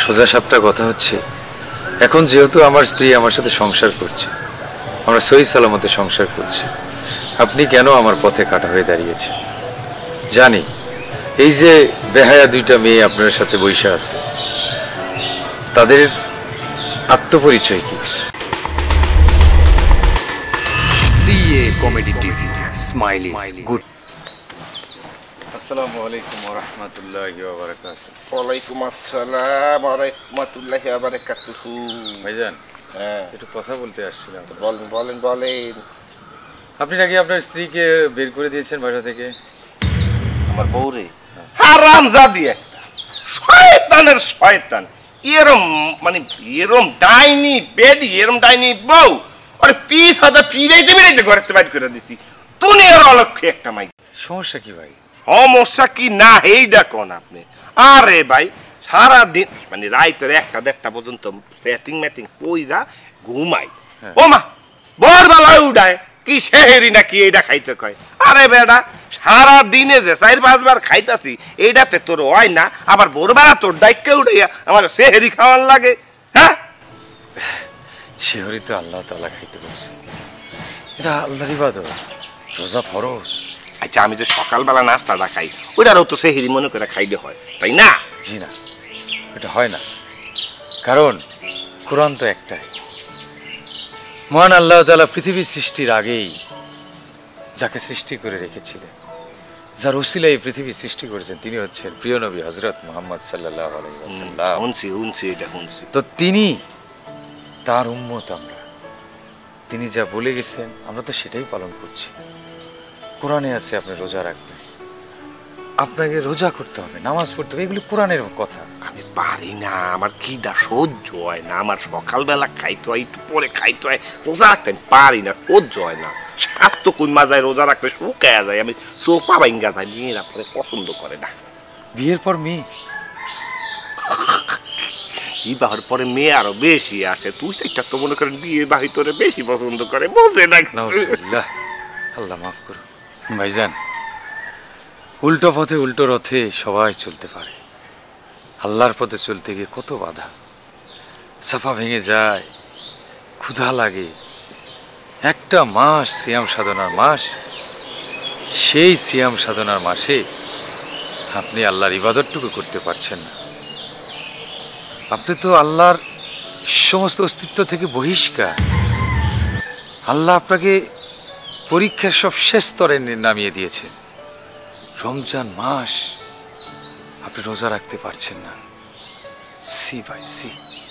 সোজা সাপটা কথা হচ্ছে, এখন যেহেতু আমার স্ত্রী আমার সাথে সংসার করছে, আমরা সহি সালামতে সংসার করছি, আপনি কেন আমার পথে কাটা হয়ে দাঁড়িয়েছে? জানি এই যে বেহায়া দুইটা মেয়ে আপনার সাথে বৈশা আছে, তাদের আত্মপরিচয় কি? CA comedy TV, smile is good. আসসালামু আলাইকুম ওয়া রাহমাতুল্লাহি ওয়া বারাকাতুহু। ওয়ালাইকুম আসসালাম ওয়া রাহমাতুল্লাহি ওয়া বারাকাতুহু। ভাইজান, হ্যাঁ, একটু কথা বলতে আসছিলাম। বলেন বলেন বলেন। আপনি নাকি আপনার স্ত্রীকে বের করে দিয়েছেন বাসা থেকে? আমার বউরে হারামজাদি একটা শয়তানের শয়তান, এরম মানে এরম ডাইনি বেডি, এরম ডাইনি বউ আরে পিস হাদা ফিরাইতে ফিরাইতে ঘরেতে বাইর করে দিছি। তুমি আর অলক্ষে একটা মাই। সমস্যা কি ভাই? সমস্যা কি না এইটা কোন আপনি? আরে ভাই সারা দিন মানে রাইতের 1টা পর্যন্ত সেটিং ম্যাটিং কইরা ঘুমাই। ও মা ভোরবেলায় উঠায় কি সেহেরি নাকি এইটা খাইতে কয়। আরে বেটা সারা দিনে যে 4-5 বার খাইতাছি এইটাতে তোর হয় না, আবার ভোরবেলা তোর ডাইকে উঠাইয়া আমার সেহেরি খাওয়ার লাগে? হ্যাঁ, সেহরি তো আল্লাহ তাআলা খাইতে বলছে, এটা আল্লাহর ইবাদত, রোজা ফরজ। আচ্ছা আমি যে সকালবেলা নাস্তাটা খাই ওইটারও তো সেহেরি মনে করে খাইলে হয়, তাই না? জি না, এটা হয় না, কারণ কোরআন তো একটাই। মহান আল্লাহ তাআলা পৃথিবী সৃষ্টির আগেই যাকে সৃষ্টি করে রেখেছিলেন, যার উসিলায় পৃথিবী সৃষ্টি করেছেন, তিনি হচ্ছেন প্রিয় নবী হযরত মুহাম্মদ সাল্লাল্লাহু আলাইহি ওয়াসাল্লাম। এটা শুনছি। তো তিনি, তার উম্মত আমরা, তিনি যা বলে গেছেন আমরা তো সেটাই পালন করছি। কোরআনে আছে আপনি রোজা রাখবেন, আপনাকে রোজা করতে হবে, নামাজ পড়তে হবে, এগুলি কোরআনের কথা। আমি পারি না, আমার খিদা সহ্য হয় না, আমার সকালবেলা খাইতে হয়, একটু পরে খাইতে হয়, রোজা রাখতে পারি না, সহ্য হয় না। স্বাস্থ্য কোন মাজায় রোজা রাখতে শুকায়া যায়, আমি সোফা ভাঙ্গা যায়, মেয়েরা পরে পছন্দ করে না। বিয়ের পর মেয়ে, বিবাহের পরে মেয়ে আরো বেশি আসে, তুই সেটা তো মনে করেন বিয়ে বাড়ি তোরে বেশি পছন্দ করে, বুঝে না? নাউজুবিল্লাহ, আল্লাহ মাফ করুন। ভাইজান, উল্টো পথে উল্টো রথে সবাই চলতে পারে, আল্লাহর পথে চলতে গিয়ে কত বাধা, সাফা ভেঙে যায়, ক্ষুধা লাগে। একটা মাস সিয়াম সাধনার মাস, সেই সিয়াম সাধনার মাসে আপনি আল্লাহর ইবাদতটুকু করতে পারছেন না। আপনি তো আল্লাহর সমস্ত অস্তিত্ব থেকে বহিষ্কার। আল্লাহ আপনাকে পরীক্ষার সব শেষ স্তরে নামিয়ে দিয়েছে। রমজান মাস আপনি রোজা রাখতে পারছেন না। সি ভাই সি,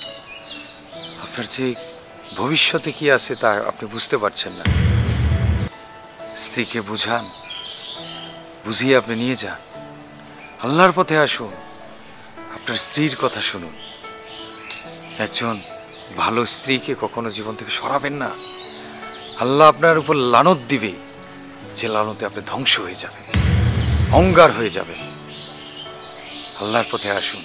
আপনার যে ভবিষ্যতে কি আছে তা আপনি বুঝতে পারছেন না। স্ত্রীকে বুঝান, বুঝিয়ে আপনি নিয়ে যান, আল্লাহর পথে আসুন, আপনার স্ত্রীর কথা শুনুন। একজন ভালো স্ত্রীকে কখনো জীবন থেকে সরাবেন না, আল্লাহ আপনার উপর লানত দিবে, যে লানতে আপনি ধ্বংস হয়ে যাবেন, অঙ্গার হয়ে যাবেন। আল্লাহর পথে আসুন।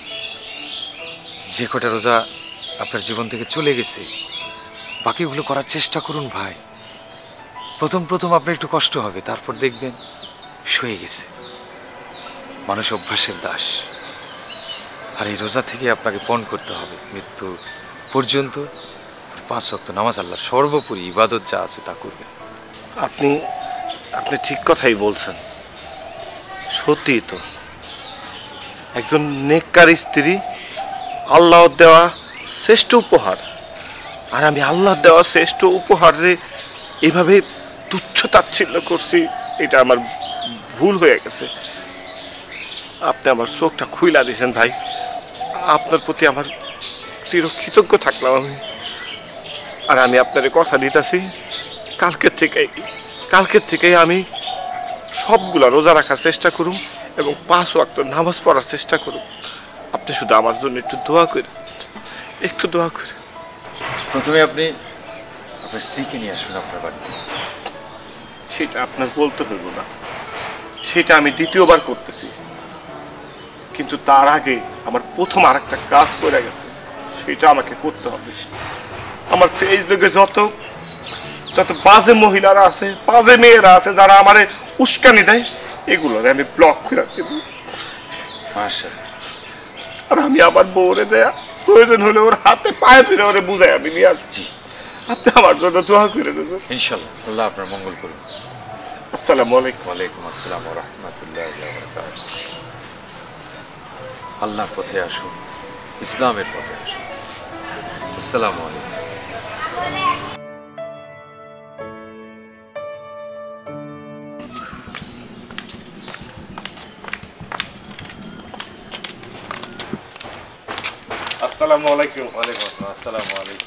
যে কটা রোজা আপনার জীবন থেকে চলে গেছে, বাকিগুলো করার চেষ্টা করুন ভাই। প্রথম আপনার একটু কষ্ট হবে, তারপর দেখবেন সয়ে গেছে। মানুষ অভ্যাসের দাস, আর এই রোজা থেকে আপনাকে পণ করতে হবে মৃত্যু পর্যন্ত। 5 ওয়াক্ত নামাজ, আল্লাহর সর্বোপরি ইবাদত যা আছে তা করবেন। আপনি ঠিক কথাই বলছেন, সত্যি তো। একজন নেককার স্ত্রী আল্লাহ দেওয়া শ্রেষ্ঠ উপহার, আর আমি আল্লাহ দেওয়া শ্রেষ্ঠ উপহারে এভাবে তুচ্ছ তাচ্ছিল্য করছি, এটা আমার ভুল হয়ে গেছে। আপনি আমার চোখটা খুইলা দিয়েছেন ভাই, আপনার প্রতি আমার চিরকৃতজ্ঞ থাকলাম আমি। আর আমি আপনার কথা দিতেছি, কালকের থেকেই আমি সবগুলা রোজা রাখার চেষ্টা করুন এবং 5 ওয়াক্ত নামাজ পড়ার চেষ্টা করুন। আপনি শুধু আমার জন্য একটু দোয়া করে, একটু দোয়া করে। প্রথমে আপনি আপনার স্ত্রীকে নিয়ে আসুন আপনার বাড়িতে। সেটা আপনার বলতে হইব না, সেটা আমি দ্বিতীয়বার করতেছি, কিন্তু তার আগে আমার প্রথম আরেকটা কাজ পড়ে গেছে, সেটা আমাকে করতে হবে। আমার ফেসবুকে যত বাজে মহিলারা আছে, বাজে মেয়েরা আছে, যারা আমারে উস্কানি দেয়, এগুলোর আমি ব্লক করে দেব। মাশাআল্লাহ। আর আমি আমার বউরে দেয়া প্রয়োজন হলে ওর হাতে পায়ে ধরে ওরে বুঝাই আমি নিয়ে আসছি। আপনি আমার জন্য দোয়া করে দেবেন ইনশাআল্লাহ। আল্লাহ আপনার মঙ্গল করুন। আসসালামু আলাইকুম। ওয়ালাইকুম আসসালাম ওয়া রাহমাতুল্লাহি ওয়া বারাকাতুহু। আল্লাহর পথে আসুন, ইসলামের পথে আসুন। আসসালামু আলাইকুম। আসসালামু আলাইকুম। ওয়ালাইকুম আসসালাম। আসসালামু আলাইকুম।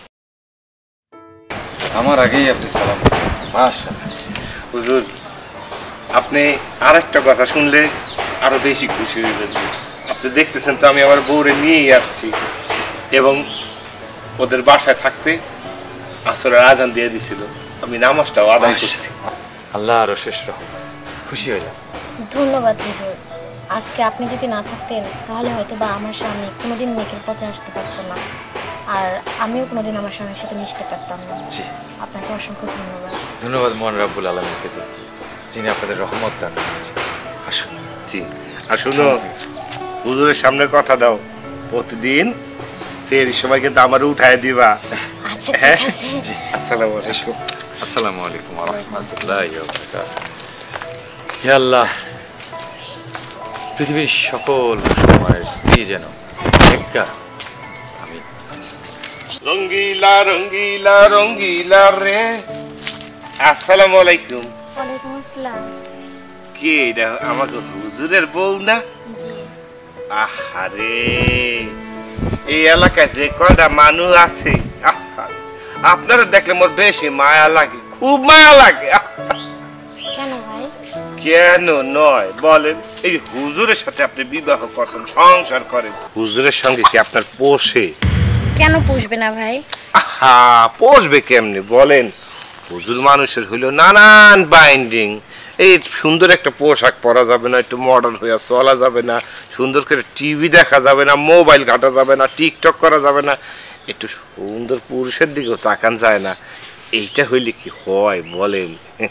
আমার আগেই আপনি সালাম দিয়েছেন, মাশাআল্লাহ। হুজুর, আপনি আরেকটা কথা শুনলে আরো বেশি খুশি হয়ে যাবেন। আপনি দেখতেছেন তো আমি আমার বউরে নিয়েই আসছি এবং ওদের বাসায় থাকতে আসরের আজান দিয়ে দিছিল, আমি নামাজটাও আদায় করছি। আল্লাহ আরো শেষ রকম খুশি হইলাম। ধন্যবাদ হুজুর। আজকে আপনি যদি না থাকতেন তাহলে হয়তো বা আমার স্বামী কোনোদিন নেকের পথে আসতে পারতো না, আর আমিও কোনোদিন আমার স্বামীর সাথে মিশতে পারতাম না। জি, আপনাকে অসংখ্য ধন্যবাদ। ধন্যবাদ মহান রাব্বুল আলামিনকে, যিনি আপনাদের রহমত দান করেছেন। আসুন। জি, আর শুনো, হুজুরের সামনে কথা দাও, প্রতিদিন সেই সময় কিন্তু আমার উঠায় দিবা। আচ্ছা হ্যাঁ? ঠিক আছে। জি, আসসালামু আলাইকুম। আসসালামু আলাইকুম ওয়া রাহমাতুল্লাহি ওয়া বারাকাতুহু। হে আল্লাহ, পৃথিবীর সকল মুসলমানের স্ত্রী যেন নেককার। আমিন। রঙ্গিলা রঙ্গিলা রঙ্গিলা রে। আসসালামু আলাইকুম। ওয়ালাইকুম আসসালাম। কে এটা? আমাকে হুজুরের বউ না? জি। আহারে, এই এলাকায় যে কয়টা মানুষ আছে, আহারে, আপনারা দেখলে মোর বেশি মায়া লাগে, খুব মায়া লাগে। কেন ভাই? কেন নয় বলেন? এই হুজুরের সাথে আপনি বিবাহ করছেন, সংসার করেন, হুজুরের সঙ্গে কি আপনার পোষে? কেন পুষবে না ভাই? আহা, পোষবে কেমনি বলেন? হুজুর মানুষের হইল নানান বাইন্ডিং। এই সুন্দর একটা পোশাক পরা যাবে না, একটু মডার্ন হয়ে চলা যাবে না, সুন্দর করে টিভি দেখা যাবে না, মোবাইল ঘাটা যাবে না, টিকটক করা যাবে না, একটু সুন্দর পুরুষের দিকেও তাকান যায় না। এইটা হইলে কি হয় বলেন?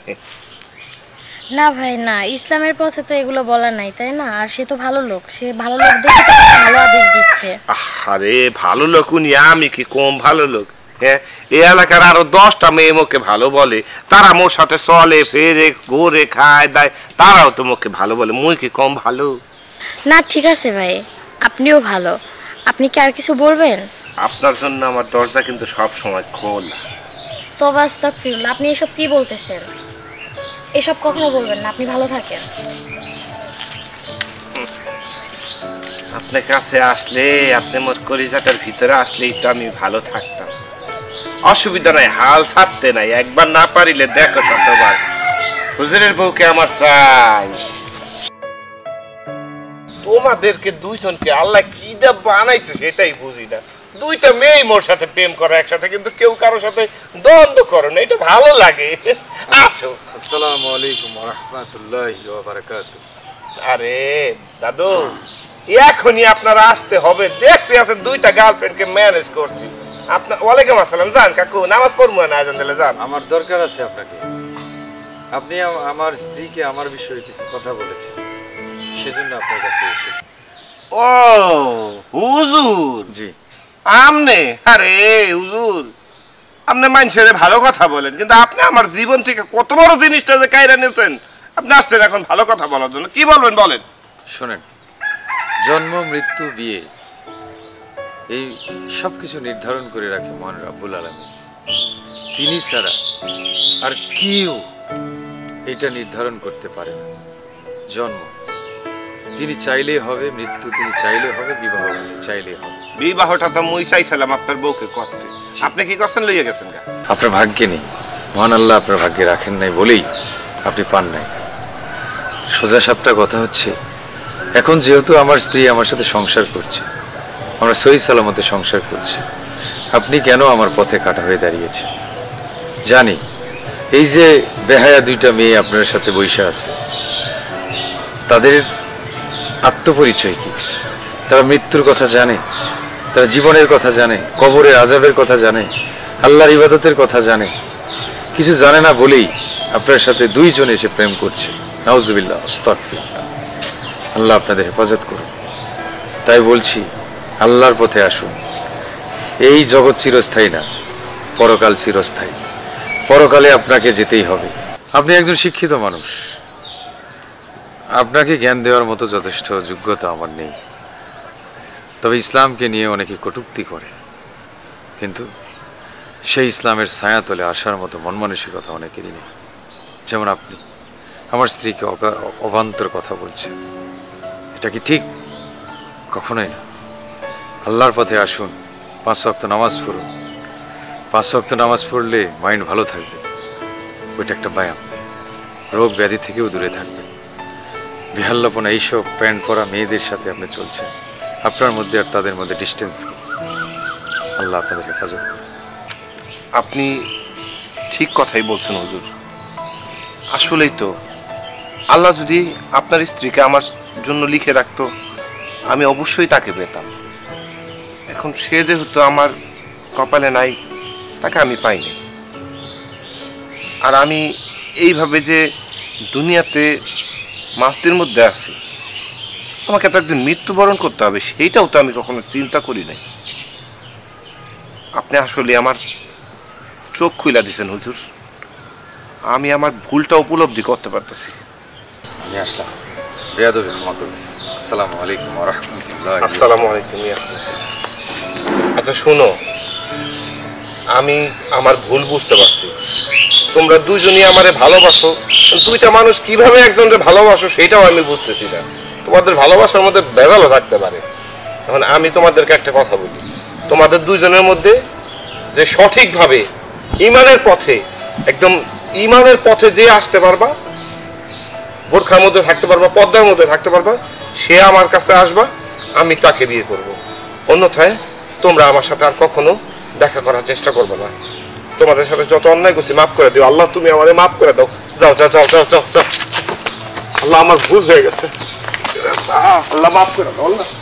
না ভাই না, ইসলামের পথে তো এগুলো বলা নাই, তাই না? আর সে তো ভালো লোক, সে ভালো লোক দেখে তো আমাকে ভালো আদেশ দিচ্ছে। আরে ভালো লোক উনি, আমি কি কম ভালো লোক? হ্যাঁ, এই এলাকার আরো 10টা মেয়ে মোকে ভালো বলে, তারা মোর সাথে চলে ফেরে ঘুরে খায় দায়, তারাও তো মোকে ভালো বলে, মুই কি কম ভালো? না ঠিক আছে ভাই, আপনিও ভালো। আপনি কি আর কিছু বলবেন? আপনার জন্য আমার দরজা কিন্তু সব সময় খোলা। তবে আস্তাগফিরুল্লাহ, আপনি এসব কি বলতেছেন? এসব কখনো বলবেন না, আপনি ভালো থাকেন। আপনার কাছে আসলে, আপনি মোর কলিজাটার ভিতরে আসলেই তো আমি ভালো থাকতাম। অসুবিধা নাই, হাল ছাড়তে নাই, একবার না পারিলে দেখো শতবার। হুজুরের বউকে আমার চাই। তোমাদেরকে দুইজনকে আল্লাহ কি দা বানাইছে সেটাই বুঝি না। দুইটা মেয়ে মোর সাথে প্রেম করো একসাথে, কিন্তু কেউ কারোর সাথে দ্বন্দ্ব করো না, এটা ভালো লাগে। আসো। আসসালামু আলাইকুম ওয়া রাহমাতুল্লাহি ওয়া বারাকাতুহু। আরে দাদু, এখনই আপনারা আসতে হবে, দেখতে আছেন দুইটা গার্লফ্রেন্ডকে ম্যানেজ করছি। আপনার ওয়ালাইকুম আসসালাম। যান কাকু, নামাজ পড়বো না, আজান দিলে যান। আমার দরকার আছে আপনাকে। আপনি আমার স্ত্রীকে আমার বিষয়ে কিছু কথা বলেছেন, সেজন্য আপনার কাছে এসেছি। ও হুজুর, জি। আমনে? আরে হুজুর, আপনি মানুষের ভালো কথা বলেন, কিন্তু আপনি আমার জীবন থেকে কত বড় জিনিসটা যে কাইরা নিয়েছেন। আপনি আসছেন এখন ভালো কথা বলার জন্য, কি বলবেন বলেন? শোনেন, জন্ম মৃত্যু বিয়ে এই সব কিছু নির্ধারণ করে রাখে মহান রাব্বুল আলামিন। তিনি ছাড়া আর কেউ এটা নির্ধারণ করতে পারে না। জন্ম তিনি চাইলেই হবে, মৃত্যু তিনি চাইলেই হবে, বিবাহ চাইলেই হবে। বিবাহটা তো মুই চাইছিলাম আপনার বউকে করতে, আপনি কি করছেন? লইয়া গেছেন গা? আপনার ভাগ্যে নেই, মহান আল্লাহ আপনার ভাগ্যে রাখেন নাই বলেই আপনি পান নাই। সোজা সাপটা কথা হচ্ছে, এখন যেহেতু আমার স্ত্রী আমার সাথে সংসার করছে, আমরা সহি সালামতে সংসার করছি, আপনি কেন আমার পথে কাটা হয়ে দাঁড়িয়েছে? জানি এই যে বেহায়া দুইটা মেয়ে আপনার সাথে বৈশা আছে, তাদের আত্মপরিচয় কি? তারা মৃত্যুর কথা জানে, তারা জীবনের কথা জানে, কবরের আযাবের কথা জানে, আল্লাহর ইবাদতের কথা জানে? কিছু জানে না বলেই আপনার সাথে দুইজন এসে প্রেম করছে। নাউজুবিল্লাহ, আস্তাগফিরুল্লাহ। আল্লাহ আপনাদের হেফাজত করুন। তাই বলছি, আল্লাহর পথে আসুন, এই জগৎ চিরস্থায়ী না, পরকাল চিরস্থায়ী। পরকালে আপনাকে যেতেই হবে। আপনি একজন শিক্ষিত মানুষ, আপনাকে জ্ঞান দেওয়ার মতো যথেষ্ট যোগ্যতা আমার নেই। তবে ইসলামকে নিয়ে অনেকে কটূক্তি করে, কিন্তু সেই ইসলামের ছায়াতলে আসার মতো মন মানসিকতা অনেকেরই নেই। যেমন আপনি আমার স্ত্রীকে অবান্তর কথা বলছেন, এটা কি ঠিক? কখনোই না। আল্লাহর পথে আসুন, 5 ওয়াক্ত নামাজ পড়ুন। 5 ওয়াক্ত নামাজ পড়লে মাইন্ড ভালো থাকবে, ওইটা একটা ব্যায়াম। রোগ ব্যাধি থেকেও দূরে থাকবে। বিহাল্লাপনা এইসব প্যান্ট পরা মেয়েদের সাথে আপনি চলছেন, আপনার মধ্যে আর তাদের মধ্যে ডিস্টেন্স কি? আল্লাহ আপনাদের হেফাজত করুন। আপনি ঠিক কথাই বলছেন হুজুর। আসলেই তো আল্লাহ যদি আপনার স্ত্রীকে আমার জন্য লিখে রাখতো, আমি অবশ্যই তাকে পেতাম। এখন সে যেহেতু আমার কপালে নাই, তাকে আমি পাইনি। আর আমি এইভাবে যে দুনিয়াতে মাস্তির মধ্যে আছি, আমাকে তো একদিন মৃত্যুবরণ করতে হবে, সেইটাও তো আমি কখনো চিন্তা করি নাই। আপনি আসলে আমার চোখ খুইলা দিছেন হুজুর। আমি আমার ভুলটা উপলব্ধি করতে পারতেছি। আমি আসলাম, বেয়াদবি ক্ষমা করবেন। আসসালামু আলাইকুম ওয়া রাহমাতুল্লাহ। আসসালামু আলাইকুম। আচ্ছা শোনো, আমি আমার ভুল বুঝতে পারছি। তোমরা দুজনই আমারে ভালোবাসো, দুইটা মানুষ কিভাবে একজনকে ভালোবাসো সেটাও আমি বুঝতেছি না। তোমাদের ভালোবাসার মধ্যে ভেজালও থাকতে পারে। এখন আমি তোমাদেরকে একটা কথা বলি, তোমাদের দুইজনের মধ্যে যে সঠিকভাবে ইমানের পথে, একদম ইমানের পথে যে আসতে পারবা, বোরখার মধ্যে থাকতে পারবা, পর্দার মধ্যে থাকতে পারবা, সে আমার কাছে আসবা, আমি তাকে বিয়ে করব। অন্যথায় তোমরা আমার সাথে আর কখনো দেখা করার চেষ্টা করবে না। তোমাদের সাথে যত অন্যায় করছি মাফ করে দিও। আল্লাহ তুমি আমারে মাফ করে দাও। যাও যাও যাও যাও যাও যাও। আল্লাহ আমার ভুল হয়ে গেছে, আল্লাহ মাফ করে দাও। আল্লাহ